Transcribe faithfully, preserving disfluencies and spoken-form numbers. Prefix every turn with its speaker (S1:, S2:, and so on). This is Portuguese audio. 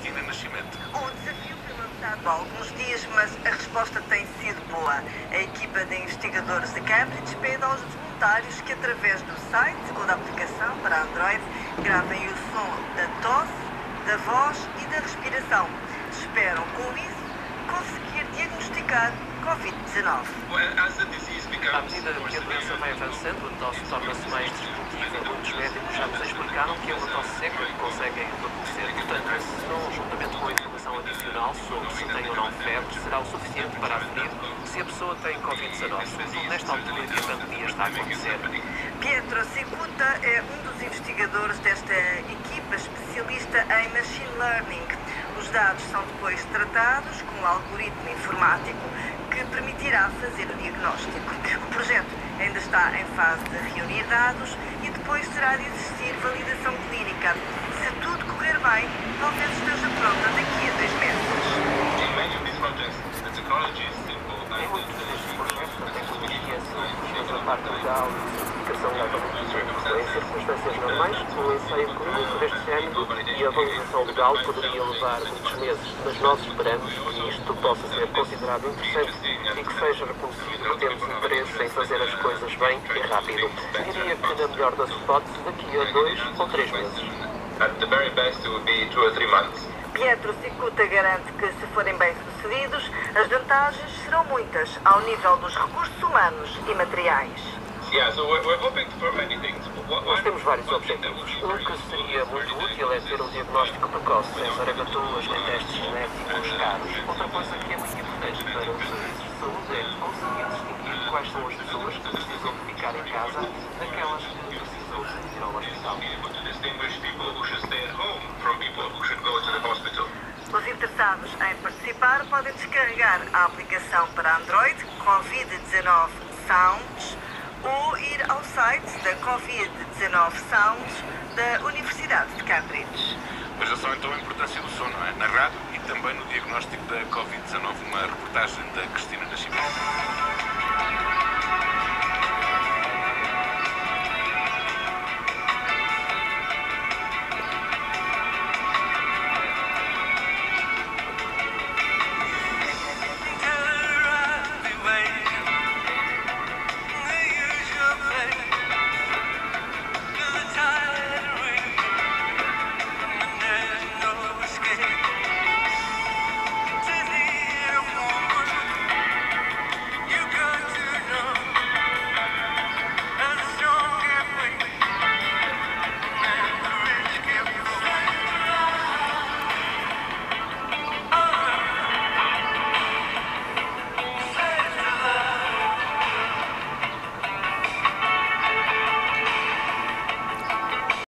S1: Cristina Nascimento.
S2: O desafio foi lançado há alguns dias, mas a resposta tem sido boa. A equipa de investigadores de Cambridge pede aos voluntários que, através do site ou da aplicação para Android, gravem o som da tosse, da voz e da respiração. Esperam, com isso, conseguir diagnosticar covid dezenove.
S3: À medida que a doença vai avançando, a tosse torna-se mais disruptiva. Muitos médicos já nos explicaram que é uma tosse seca que conseguem reconhecer. Portanto, esse som, juntamente com a informação adicional sobre se tem ou não febre, será o suficiente para aferir se a pessoa tem covid dezenove, sobretudo nesta altura que a pandemia está a acontecer.
S2: Pietro Cicuta é um dos investigadores desta equipa especialista em machine learning. Os dados são depois tratados com um algoritmo informático que permitirá fazer o diagnóstico. O projeto ainda está em fase de reunir dados e depois terá de existir validação clínica. Se tudo correr bem, talvez esteja pronta daqui a dois meses.
S3: Em muitos destes projetos, a tecnologia simples, mas a parte legal e a certificação leva muito tempo. Em circunstâncias normais, um ensaio clínico deste género e a validação legal poderia levar muitos meses, mas nós esperamos que isto possa ser considerado interessante e que seja reconhecido que temos interesse em fazer as coisas bem e rápido. Diria que, na melhor das hipóteses, daqui a dois ou três meses.
S4: At the very best, it would be two or three months.
S2: Pietro Cicuta garante que, se forem bem-sucedidos, as vantagens serão muitas ao nível dos recursos humanos e materiais.
S4: Yeah, so we're, we're hoping for many things.
S3: Nós temos vários objetivos. Um que seria muito útil é ter um diagnóstico precoce, sem zaragatuas nem testes genéticos caros. Outra coisa que é muito importante para os serviços de saúde é conseguir distinguir quais são as pessoas que precisam de ficar em casa daquelas que precisam de ir ao hospital.
S4: Distinguish people who should stay at home from people who should go to the hospital.
S2: Os interessados em participar podem descarregar a aplicação para Android covid dezenove Sounds ou ir ao site da covid dezenove Sounds da Universidade de Cambridge.
S1: Veja só então a importância do som, não é? Na rádio e também no diagnóstico da covid dezenove. Uma reportagem da Cristina Nascimento.